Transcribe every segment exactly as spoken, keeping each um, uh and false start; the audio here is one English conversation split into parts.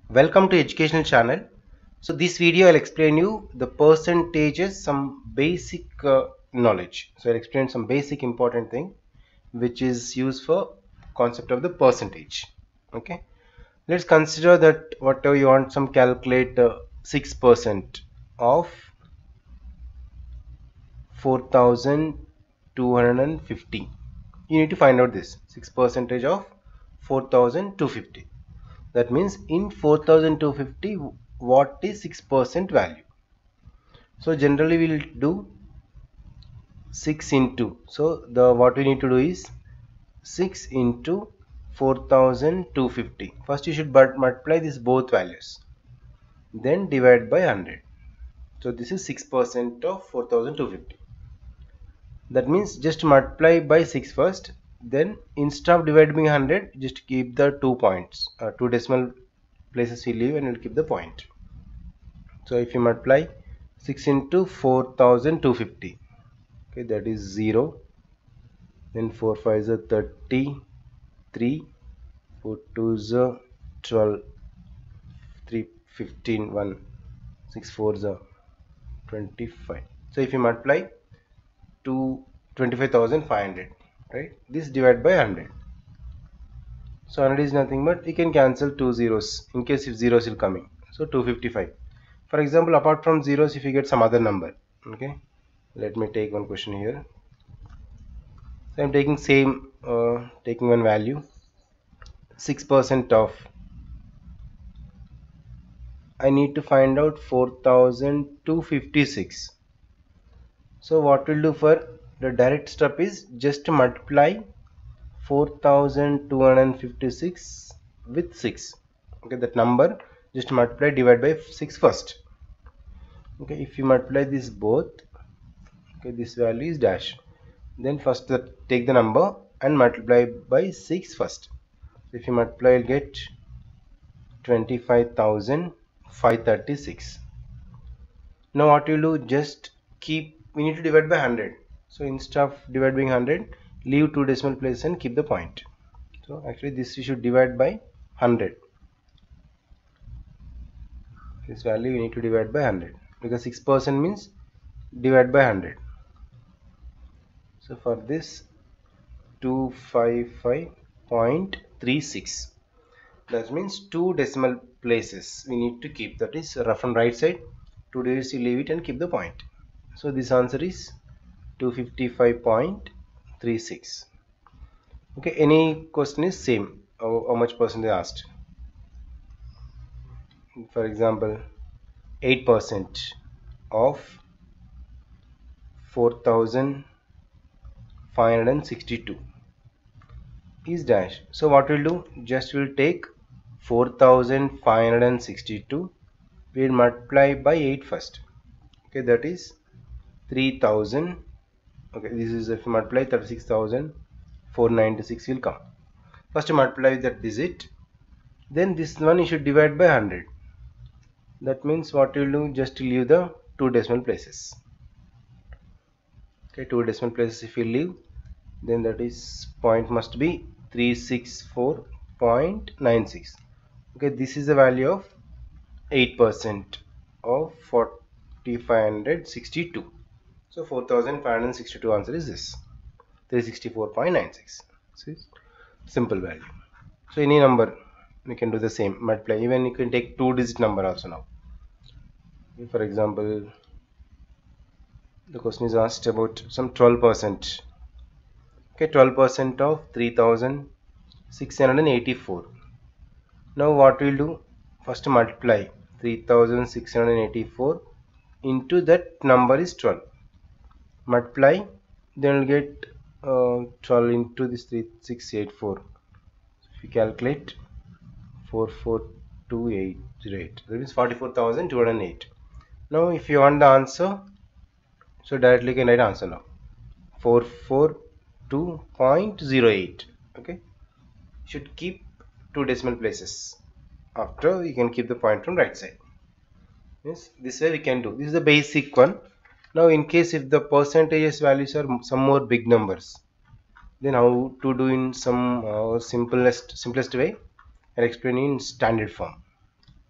Welcome to educational channel. So this video I'll explain you the percentages, some basic uh, knowledge. So I'll explain some basic important thing which is used for concept of the percentage. Okay, let's consider that whatever you want, some calculate uh, six percent of four thousand two hundred fifty. You need to find out this six percentage of four thousand two hundred fifty. That means in four thousand two hundred fifty, what is six percent value? So generally we will do six into, so the what we need to do is six into four thousand two hundred fifty. First you should multiply these both values, then divide by one hundred. So this is six percent of four thousand two hundred fifty. That means just multiply by six first, then instead of dividing by one hundred, just keep the two points, uh, two decimal places you leave, and you'll keep the point. So if you multiply six into four thousand two hundred fifty, okay, that is zero, then four fives are thirty-three, four twos are twelve, three fifteen, one, six fours are twenty-five. So if you multiply to twenty-five thousand five hundred, right, this divide by one hundred. So one hundred is nothing but you can cancel two zeros in case if zeros will coming. So two hundred fifty-five. For example, apart from zeros, if you get some other number, okay, let me take one question here. So I'm taking same, uh, taking one value, six percent of, I need to find out four thousand two hundred fifty-six. So what we'll do for the direct step is just to multiply four thousand two hundred fifty-six with six. Okay, that number just multiply, divide by six first. Okay, if you multiply this both, okay, this value is dash, then first the, take the number and multiply by six first. If you multiply, you'll get twenty-five thousand five hundred thirty-six. Now what you do, just keep, we need to divide by one hundred, so instead of dividing one hundred, leave two decimal places and keep the point. So actually this you should divide by one hundred. This value we need to divide by one hundred because six percent means divide by one hundred. So for this, two hundred fifty-five point three six, that means two decimal places we need to keep, that is rough and right side, two digits you leave it and keep the point. So this answer is two hundred fifty-five point three six. Okay, any question is same, how, how much percent they asked. For example, eight percent of four thousand five hundred sixty-two is dash. So what we'll do, just we'll take four thousand five hundred sixty-two, we'll multiply by eight first. Okay, that is three thousand. Okay, this is if you multiply thirty-six thousand four hundred ninety-six will come. First you multiply that digit, then this one you should divide by one hundred. That means what you will do, just leave the two decimal places. Okay, two decimal places if you leave, then that is point must be three hundred sixty-four point nine six. Okay, this is the value of eight percent of four thousand five hundred sixty-two. So four thousand five hundred sixty-two answer is this, three hundred sixty-four point nine six. So simple value. So any number we can do the same, multiply, even you can take two digit number also now. For example, the question is asked about some twelve percent. Okay, twelve percent of three thousand six hundred eighty-four. Now what we'll do, first multiply three thousand six hundred eighty-four into that number is twelve. Multiply, then we'll get uh, twelve into this three thousand six hundred eighty-four. If you calculate four four two eight zero eight, that means forty-four thousand two hundred eight. Now if you want the answer, so directly you can write answer now, four hundred forty-two point zero eight. Okay, should keep two decimal places, after you can keep the point from right side. Yes, this way we can do, this is the basic one. Now in case if the percentages values are some more big numbers, then how to do in some uh, simplest simplest way, I'll explain in standard form.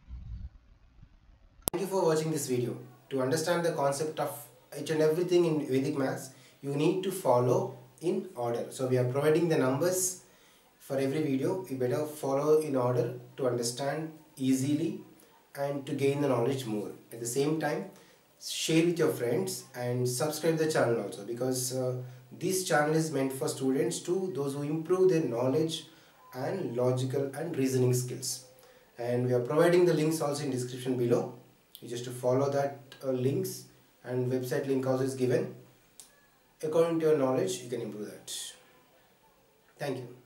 watching this video. To understand the concept of each and everything in Vedic maths, you need to follow in order. So we are providing the numbers for every video. You better follow in order to understand easily and to gain the knowledge more. At the same time, share with your friends and subscribe the channel also, because uh, this channel is meant for students too, those who improve their knowledge and logical and reasoning skills. And we are providing the links also in description below. You just to follow that uh, links, and website link also is given. According to your knowledge, you can improve that. Thank you.